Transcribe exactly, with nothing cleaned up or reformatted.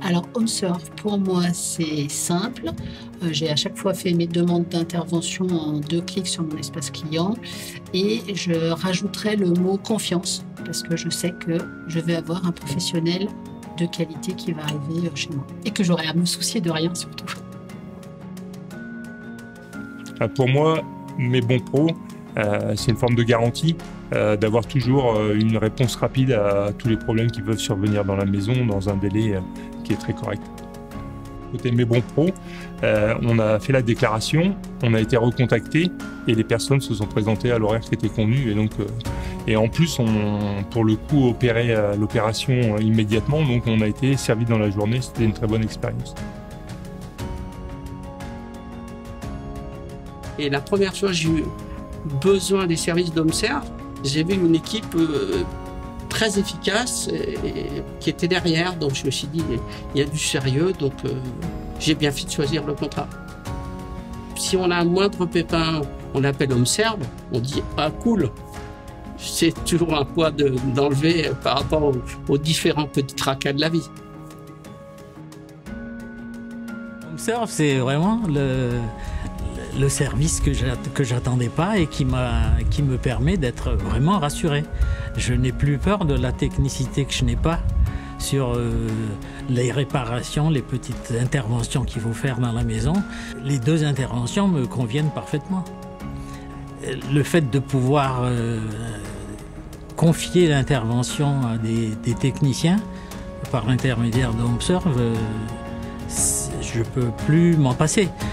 Alors HomeServe, pour moi, c'est simple. Euh, j'ai à chaque fois fait mes demandes d'intervention en deux clics sur mon espace client et je rajouterai le mot confiance parce que je sais que je vais avoir un professionnel de qualité qui va arriver chez moi et que j'aurai à me soucier de rien surtout. Pour moi, mes bons pros, euh, c'est une forme de garantie euh, d'avoir toujours euh, une réponse rapide à tous les problèmes qui peuvent survenir dans la maison dans un délai euh, qui est très correct. Côté mes bons pros, euh, on a fait la déclaration, on a été recontacté et les personnes se sont présentées à l'horaire qui était convenu. Et, donc, euh, et en plus, on, pour le coup, opéré euh, l'opération euh, immédiatement, donc on a été servi dans la journée, c'était une très bonne expérience. Et la première fois que j'ai eu besoin des services d'HomeServe, j'ai vu une équipe euh, très efficace et, et, qui était derrière. Donc je me suis dit, il y a du sérieux, donc euh, j'ai bien fait de choisir le contrat. Si on a un moindre pépin, on appelle HomeServe, on dit « Ah cool !» C'est toujours un poids d'enlever de, par rapport aux, aux différents petits tracas de la vie. HomeServe, c'est vraiment le... le service que j'attendais pas et qui, qui me permet d'être vraiment rassuré. Je n'ai plus peur de la technicité que je n'ai pas sur euh, les réparations, les petites interventions qu'il faut faire dans la maison. Les deux interventions me conviennent parfaitement. Le fait de pouvoir euh, confier l'intervention à des, des techniciens par l'intermédiaire de HomeServe, euh, je ne peux plus m'en passer.